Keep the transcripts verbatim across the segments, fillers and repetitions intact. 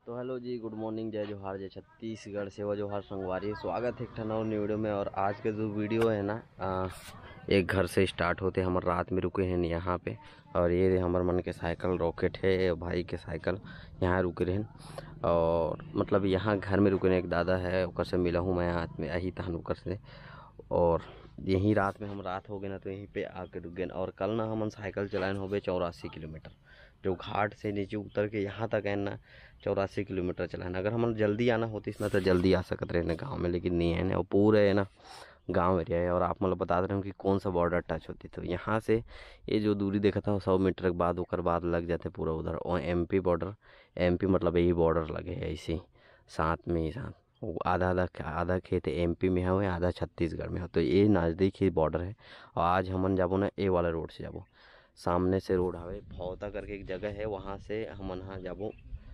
तो हेलो जी, good morning, जय जोहार, जय छत्तीसगढ़, सेवा जोहार संगवारी। स्वागत है एक नौ वीडियो में। और आज के जो वीडियो है ना, आ, एक घर से स्टार्ट होते हम रात में रुके हैं यहाँ पे। और ये हमारे मन के साइकिल रॉकेट है, भाई के साइकिल यहाँ रुके रहें। और मतलब यहाँ घर में रुके एक दादा है, उकर से मिला हूँ मैं आज में यही तहन उकर से। और यहीं रात में हम रात हो गए ना, तो यहीं पे आके रुक गए। और कल ना हम साइकिल चलाए हो गए चौरासी किलोमीटर, जो घाट से नीचे उतर के यहाँ तक है ना चौरासी किलोमीटर चलाए। अगर हम जल्दी आना होती ना तो जल्दी आ सकते रहे ना गाँव में, लेकिन नहीं है ना, वो पूरे है ना गांव एरिया है। और आप मतलब बता रहे हो कि कौन सा बॉर्डर टच होती, तो यहाँ से ये जो दूरी देखा था सौ मीटर के बाद ओकर बाद लग जाते पूरा उधर और एमपी बॉर्डर। एमपी मतलब यही बॉर्डर लगे है ऐसे ही साथ में ही साथ। वो आधा आधा आधा खेत एमपी में है, आधा छत्तीसगढ़ में है, तो ये नज़दीक ही बॉर्डर है। और आज हमन जाबो ना ए वाला रोड से जाबो, सामने से रोड हवे भौता करके एक जगह है, वहाँ से हमन यहाँ जाबो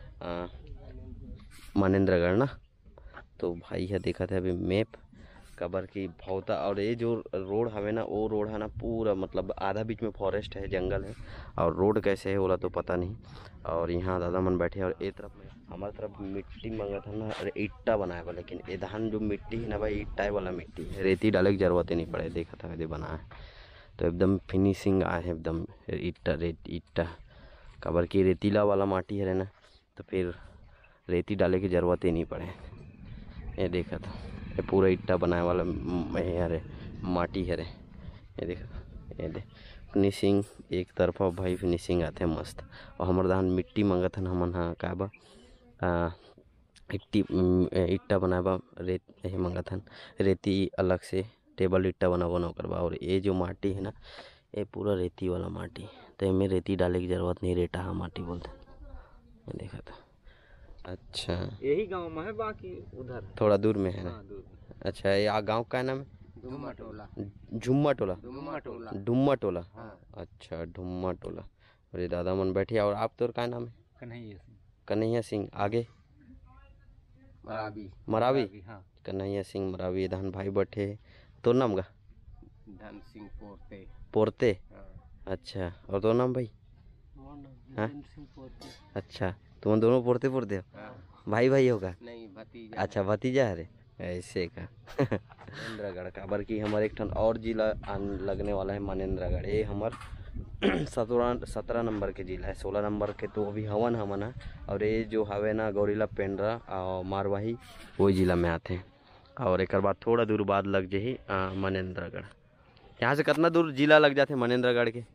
मनेन्द्रगढ़ ना। तो भाई है देखा था अभी मैप कबर की भौता। और ये जो रोड हवे ना, वो रोड है ना पूरा मतलब आधा बीच में फॉरेस्ट है, जंगल है। और रोड कैसे है बोला तो पता नहीं। और यहाँ दादा मन बैठे और एक तरफ में हमारे तरफ मिट्टी मांगा था ना, अरे ईट्टा बनाए वाला। लेकिन ये धान जो मिट्टी है ना भाई, ईट्टा वाला मिट्टी है, रेती डाले की जरूरत ही नहीं पड़े। देखा था यदि बना है तो एकदम फिनिशिंग आए है एकदम। ईट्टा रेत ईट्टा कबर की रेतीला वाला माटी है ना, तो फिर रेती डाले की ज़रूरत ही नहीं पड़े। ये देखा था ये पूरा ईट्टा बनाए वाला अरे माटी है रे। ये देखा, ये दे फिनिशिंग एक तरफा भाई, फिनिशिंग आते हैं मस्त। और हमारे दान मिट्टी मंगत हन हमन हाँ का बा इट्टी ईट्टा बनाए बा रेत यही मंगत हन, रेती अलग से टेबल ईट्टा बना बना करवा। और ये जो माटी है ना, ये पूरा रेती वाला माटी, तो इसमें रेती डाले की ज़रूरत नहीं, रेटा माटी बोलते हैं। देखा था। अच्छा, यही गांव में है, बाकी उधर थोड़ा दूर में है ना। हाँ, दूर। अच्छा, ये गांव का नाम है? डुम्मा टोला। झुम्मा टोला, डुम्मा टोला, डुम्मा टोला। हाँ। अच्छा, डुम्मा टोला। और ये दादा मन बैठे। और आप तो क्या नाम है? कन्हैया सिंह। कन्हैया सिंह। आगे मरावी। मरावी, हाँ। कन्हैया सिंह मरावी। धन भाई बैठे। तो नाम का धन सिंह पोरते। पोरते, हाँ। अच्छा। और तो नाम भाई? हाँ, सिंह पोरते। अच्छा, तुम दोनों पोरते पोरते हो? हाँ। भाई भाई होगा? नहीं, भतीजा। अच्छा, भतीजा है रे, ऐसे का। मनेन्द्रगढ़ काबर की हमारे एक ठन और जिला लगने वाला है मनेन्द्रगढ़। ये हमार सत्रह सत्रह नंबर के जिला है, सोलह नंबर के तो अभी हवन हमन है। और ये जो हवे ना गौरीला पेंड्रा और मारवाही, वही जिला में आते हैं। और एक बाद थोड़ा दूर बाद लग जाही मनेन्द्रगढ़। यहाँ से कितना दूर जिला लग जाते मनेन्द्रगढ़ के?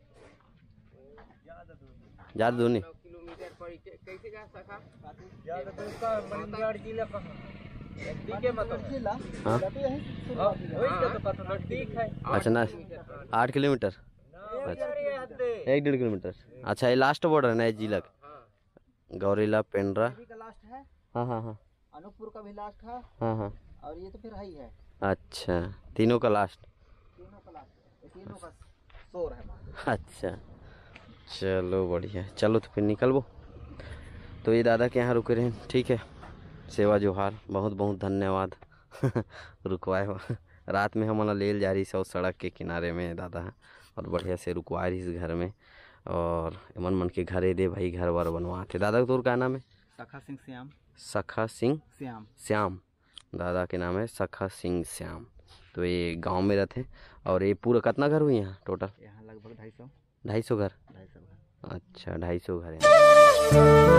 ज़्यादा दूर नहीं। कैसे जा सका ज्यादा दूर का मनेन्द्रगढ़ जिला कहाँ? नजदीक है मतलब जिला। हाँ, वही तो पता नजदीक है। अच्छा ना, आठ किलोमीटर, एक डेढ़ किलोमीटर। अच्छा, ये लास्ट बॉर्डर है ना जिला का, गौरीला पेंड्रा। हाँ हाँ हाँ, अनूपपुर का भी लास्ट है। हाँ हाँ, और ये तो फिर है ही है। अच्छा, तीनों का लास्ट। तीनों का लास्ट, तीनों का शोर है। अच्छा, चलो बढ़िया। चलो तो फिर निकलबो। तो ये दादा के यहाँ रुके रहे, ठीक है। सेवा जोहार, बहुत बहुत धन्यवाद। रुकवाए हो रात में हम ले जा रही सौ सड़क के किनारे में दादा, और बढ़िया से रुकवा रही इस घर में। और मन मन के घरे दे भाई, घर वर बनवाते। दादा तोर का नाम है? सखा सिंह श्याम। सखा सिंह श्याम श्याम, दादा के नाम है सखा सिंह श्याम। तो ये गांव में रहते। और ये पूरा कितना घर हुई यहाँ टोटल? यहाँ लगभग ढाई सौ ढाई सौ घर। ढाई सौ घर। अच्छा, ढाई सौ घर है।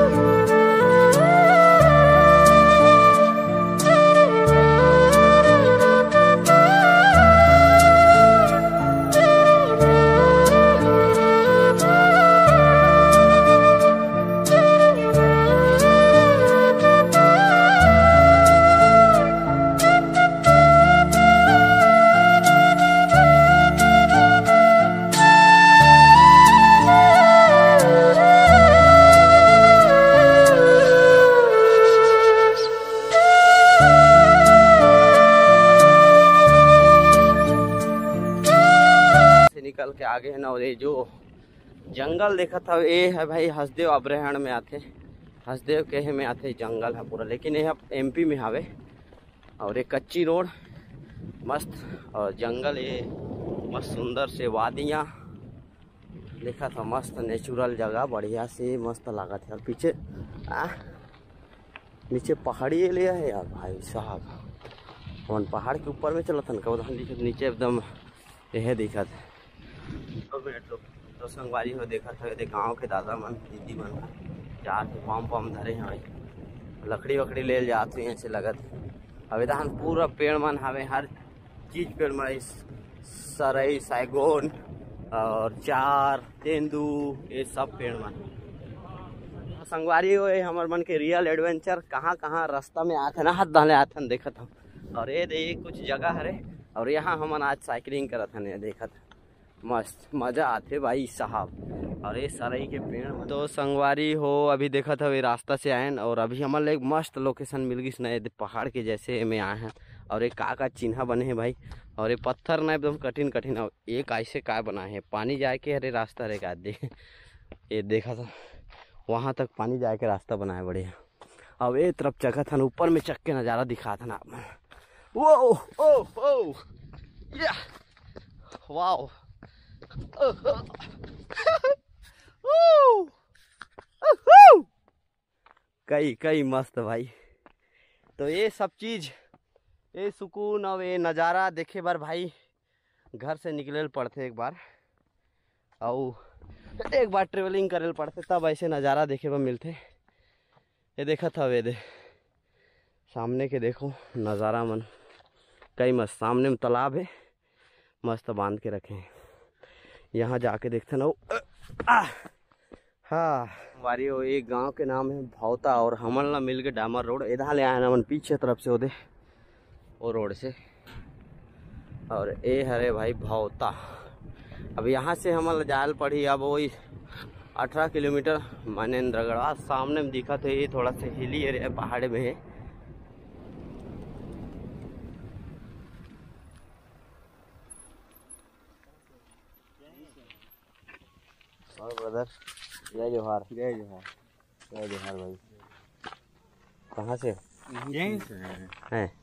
निकल के आगे है ना, और ये जो जंगल देखा था ये है भाई हसदेव अभ्रहण में आते, हसदेव के में आते जंगल है पूरा। लेकिन ये एमपी में हावे। और ये कच्ची रोड मस्त, और जंगल ये मस्त सुंदर से वादियाँ देखा था, मस्त नेचुरल जगह बढ़िया से मस्त लगा था। और पीछे आ नीचे पहाड़ी एरिया है यार भाई साहब। हम पहाड़ के ऊपर में चला था ना, उधर नीचे एकदम यह दिखा था। तो संगवारी हो देखा था गाँव के दादा मन दीदी मन जाके पाम पाम धरे हैं भाई, लकड़ी वकड़ी ले जाते हैं ऐसे लगत। अभी तो पूरा पेड़ मन हवे, हर चीज पेड़ मन, सरई सैगोन और चार तेंदू ये सब पेड़ मन। संगवारी हो हमार मन के रियल एडवेंचर कहाँ कहाँ रास्ता में आते ना, हाथ डाले आते देखा था। और ये देखिए कुछ जगह है और यहाँ हम आज साइकिलिंग करा था देखा था, मस्त मजा आते भाई साहब। और ये सरई के पेड़ तो संगवारी हो अभी देखा था वे रास्ता से आए और अभी हमारे एक मस्त लोकेशन मिल गई नए पहाड़ के जैसे में आए हैं। और एक का का चिन्ह बने हैं भाई, और ये पत्थर ना एकदम कठिन कठिन, और एक ऐसे का बना है पानी जाए के अरे रास्ता रहेगा दे। ये देखा था वहाँ तक पानी जाए के रास्ता बनाया बढ़िया। अब ये तरफ जगह था ऊपर में चक के नज़ारा दिखा था ना। वो ओ ओ या वाओ कई कई मस्त भाई। तो ये सब चीज ये सुकून और ये नज़ारा देखे बार भाई घर से निकले पड़ते एक बार, और एक बार ट्रेवलिंग करे पड़ते तब ऐसे नज़ारा देखे बार मिलते। ये देखा था वे दे सामने के देखो नज़ारा मन कई मस्त। सामने में तालाब है मस्त बांध के रखे हैं, यहाँ जाके देखते ना। हाँ हमारी वो एक गांव के नाम है भौता, और हमन ला मिल के डामर रोड इधर ले आए ना मन पीछे तरफ से होते वो रोड से। और ये हरे भाई भौता। अब यहाँ से हम जाल पड़ी अब वही अठारह किलोमीटर मनेन्द्रगढ़। सामने में दिखा थे ये थोड़ा सा हिली एरिया पहाड़ में है। और ब्रदर जय जोहार। जय जोहार। जय जोहार भाई। कहाँ से? यहीं से हैं। हैं?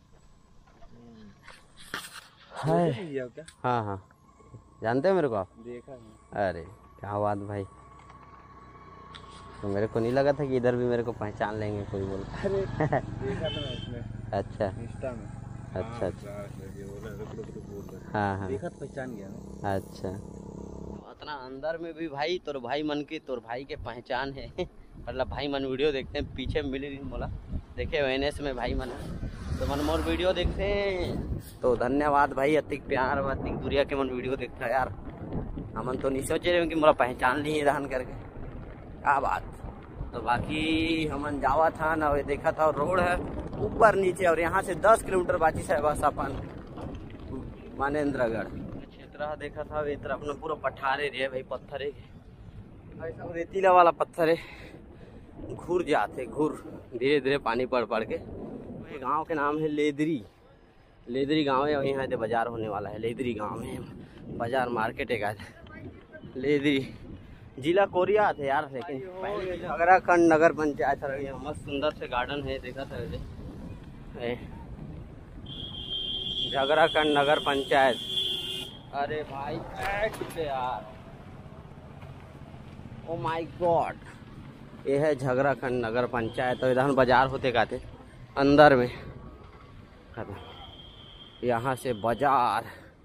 है। हाँ हाँ जानते हो मेरे को आप? देखा है। अरे क्या बात भाई, तो मेरे को नहीं लगा था कि इधर भी मेरे को पहचान लेंगे कोई बोल। अरे देखा था मैं इसमें। अच्छा इंस्टा में। अच्छा अच्छा हाँ हाँ देखा तो पहचान गया ना। अच्छा उतना अंदर में भी भाई तोर भाई मन की तोर भाई के पहचान है। मतलब भाई मन वीडियो देखते हैं पीछे मिली रही बोला देखे एनएस में भाई मन तो मन मोर वीडियो देखते हैं। तो धन्यवाद भाई, अतिक प्यार अतिक दुरिया के मन वीडियो देखता है यार। हमन तो नहीं सोचे रहे कि मोला पहचान ली रहन करके क्या बात। तो बाकी हमन जावा था ना, देखा था रोड है ऊपर नीचे, और यहाँ से दस किलोमीटर बाकी है बस अपन मनेन्द्रगढ़ क्षेत्र देखा था। ये तरफ अपना पूरा पठारे रे भाई, पत्थर है ऐसा रेतीला वाला पत्थर है, घूर जाते घूर धीरे धीरे पानी पड़ पड़ के। गांव के नाम है लेदरी। लेदरी गांव है और यहाँ से बाजार होने वाला है। लेदरी गांव में बाजार मार्केट है लेदरी, जिला कोरिया थे यार, लेकिन झगराखंड नगर पंचायत है। मस्त सुंदर से गार्डन है देखा था झगराखंड नगर पंचायत। अरे भाई यार ओ माय गॉड, ये है झगराखंड नगर पंचायत। तो इधर बाजार होते कहते अंदर में, यहाँ से बाजार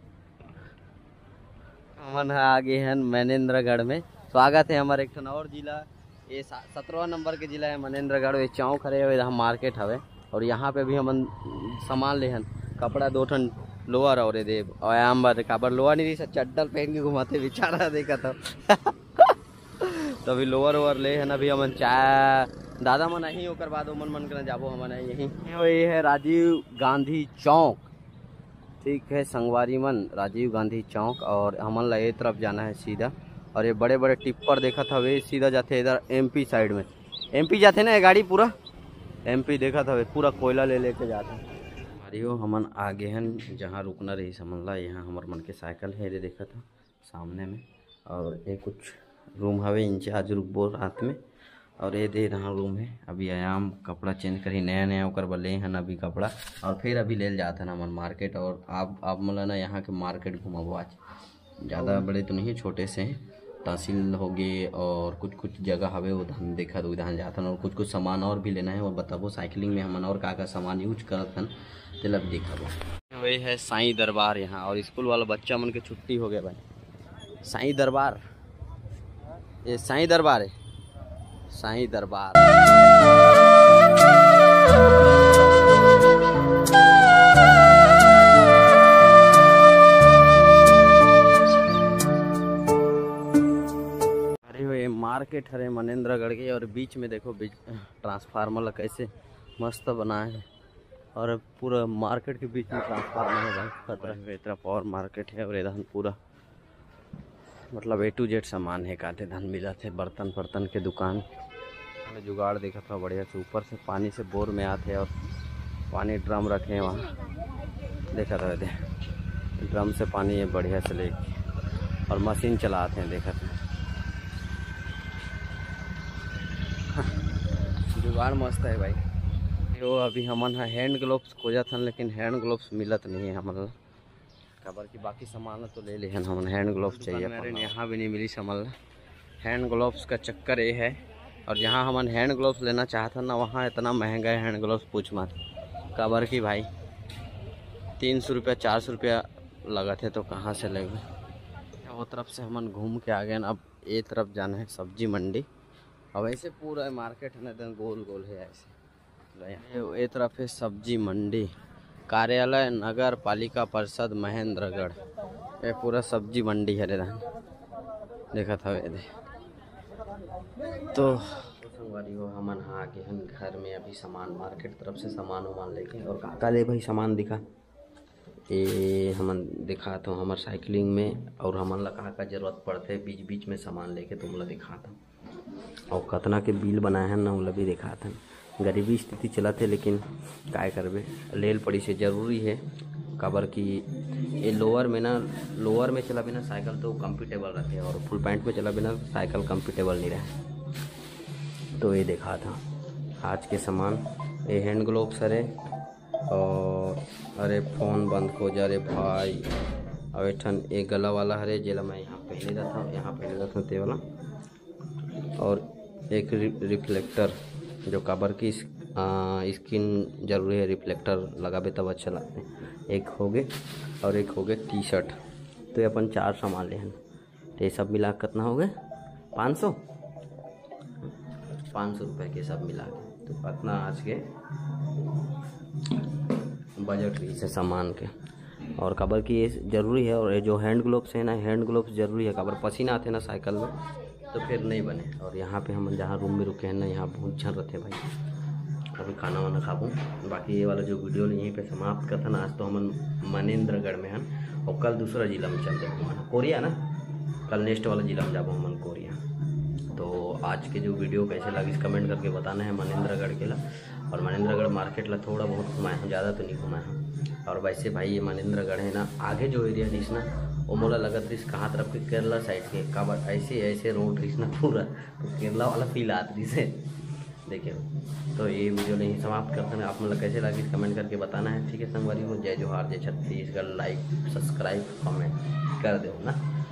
मन आगे हैं मनेन्द्रगढ़ में। स्वागत है हमारे एक और जिला, ये सत्रहवा नंबर के जिला है मनेन्द्रगढ़। ये चौक हरे हुए मार्केट हवे, और यहाँ पे भी हम सामान ले हन कपड़ा दो ठन लोअर और दे आयाम काबर लोअर नहीं रही चड्डल पहन के घुमाते बेचारा देखा था। तो अभी लोअर ओवर ले हन। अभी हमन चाय दादा मन यहीं ओकर बाद ओमन मन करना जाबो हमन यहीं। ये है राजीव गांधी चौक, ठीक है संगवारी मन राजीव गांधी चौक। और हमन ला ये तरफ जाना है सीधा, और ये बड़े बड़े टिप्पर देखा था वे सीधा जाते इधर एमपी साइड में। एमपी जाते ना ये गाड़ी पूरा एमपी देखा था वे पूरा कोयला ले लेके जाते हैं। हमारी हमन आगे हैं जहाँ रुकना रही समझ ला, यहाँ हमार मन के साइकिल है देखा था सामने में। और ये कुछ रूम हवे इंचार्ज रुकबो रात में, और ये दे रहा रूम है। अभी आयाम कपड़ा चेंज करी नया नया ओकर बले हैं अभी कपड़ा, और फिर अभी ले जाता ना मन मार्केट। और आप आप मतलब ना यहाँ के मार्केट घुमाबो आज, ज़्यादा बड़े तो नहीं छोटे से हैं। तहसील हो गए और कुछ कुछ जगह हवे वो धान देखा तो धान जाथन और कुछ कुछ सामान और भी लेना है। और बताबो साइकिलिंग में हमन और का का सामान यूज करत हन तेला भी दिखाबो। वही है साईं दरबार यहाँ, और स्कूल वाला बच्चा मन के छुट्टी हो गया भाई। साईं दरबार, ये साईं दरबार है, साईं दरबार। मार्केट हरे मनेन्द्रगढ़ के, और बीच में देखो बीच ट्रांसफार्मर कैसे मस्त बनाए है, और पूरा मार्केट के बीच में ट्रांसफार्मर है भाई। खतरा है इतना पावर मार्केट है। और इधर पूरा मतलब ए टू जेड सामान है, काते धान मिला थे, बर्तन बर्तन के दुकान में जुगाड़ देखा था बढ़िया से। ऊपर से पानी से बोर में आते और पानी ड्रम रखे हैं वहाँ, देखा था ड्रम से पानी ये बढ़िया से लेके, और मशीन चलाते हैं देखा था। जुगाड़ मस्त है भाई। वो अभी हमन हैंड ग्लोव्स खोजत हन, लेकिन हैंड ग्लोव्स मिलत नहीं है हमन खबर की। बाकी सामान तो ले लेहन हमन, हैंड ग्लोव्स चाहिए। मेरे यहाँ भी नहीं मिली समझ। हैंड ग्लोव्स का चक्कर ये है, और जहाँ हमन हैंड ग्लोव्स लेना चाहते हैं ना वहाँ इतना महंगा है हैंड ग्लोव्स पूछ मत। खबर की भाई तीन सौ रुपया चार सौ रुपया लगा थे, तो कहाँ से लेंगे। वो तरफ से हमन घूम के आ गए ना, अब ये तरफ जाना है सब्जी मंडी। अब ऐसे पूरा मार्केट है ना एकदम गोल गोल है ऐसे। ये तरफ है सब्जी मंडी, कार्यालय नगर पालिका परिषद महेंद्रगढ़। ये पूरा सब्जी मंडी है रे, देखा था ये तो संगवारी हो। हमन हाँ आगे हम घर में अभी सामान मार्केट तरफ से सामान वामान लेके, और काका ले भाई सामान दिखा ये हमन दिखा तो हमार साइकिलिंग में, और हमन ला कहा का जरूरत पड़ते बीच बीच में सामान लेके तुम ला दिखाता। और कतना के बिल बनाए हैं ना उला भी दिखाता। गरीबी स्थिति चलत है, लेकिन काय करबे लेल पड़ी से जरूरी है। काबर कि ये लोअर में ना लोअर में चला बिना साइकिल तो कंफर्टेबल रहते, और फुल पैंट में चला बिना साइकिल कंफर्टेबल नहीं रहे। तो ये देखा था आज के सामान। ये हैंड ग्लोव्स अरे, और अरे फ़ोन बंद हो जा रे भाई। और एठन एक गला वाला हरे जेला मैं यहाँ पहले रहता यहाँ पहले रहता ते वाला, और एक रिफ्लेक्टर जो काबर की स्किन जरूरी है, रिफ्लेक्टर लगाबे तब अच्छा लगते हैं। एक हो गए और एक हो गए टी शर्ट। तो ये अपन चार सामान ले हैं, तो ये सब मिला कितना हो गए पाँच सौ पाँच सौ रुपये के सब मिला के। तो इतना आज के बजट रही से सामान के। और काबर की ये जरूरी है। और ये जो हैंड ग्लोव्स है ना, हैंड ग्लोव्स जरूरी है। काबर पसीना आते ना साइकिल में तो फिर नहीं बने। और यहाँ पे हम जहाँ रूम में रुके हैं ना, यहाँ बहुत झर रहते भाई। अभी खाना वाना खाबू। बाकी ये वाला जो वीडियो यहीं पे समाप्त करता ना। आज तो हम मनेन्द्रगढ़ में हैं, और कल दूसरा जिला में चल जाए कोरिया ना, कल नेक्स्ट वाला जिला में जाबो हमन कोरिया। तो आज के जो वीडियो कैसे लगी कमेंट करके बताना है मनेन्द्रगढ़ के ला। और मनेन्द्रगढ़ मार्केट ला थोड़ा बहुत घुमाए हैं, ज़्यादा तो नहीं घुमाए हैं। और वैसे भाई ये मनेन्द्रगढ़ है ना, आगे जो एरिया रहीस ना वो मोला लगत रही कहाँ तरफ के केरला साइड के काबर ऐसे ऐसे रोड रही ना पूरा, तो केरला वाला फील आती रही से देखिए। तो ये वीडियो नहीं समाप्त करते हैं। आप मतलब कैसे लगी कमेंट करके बताना है। ठीक है संगवारी हो, जय जोहार, जय छत्तीसगढ़। लाइक सब्सक्राइब कमेंट कर दो ना।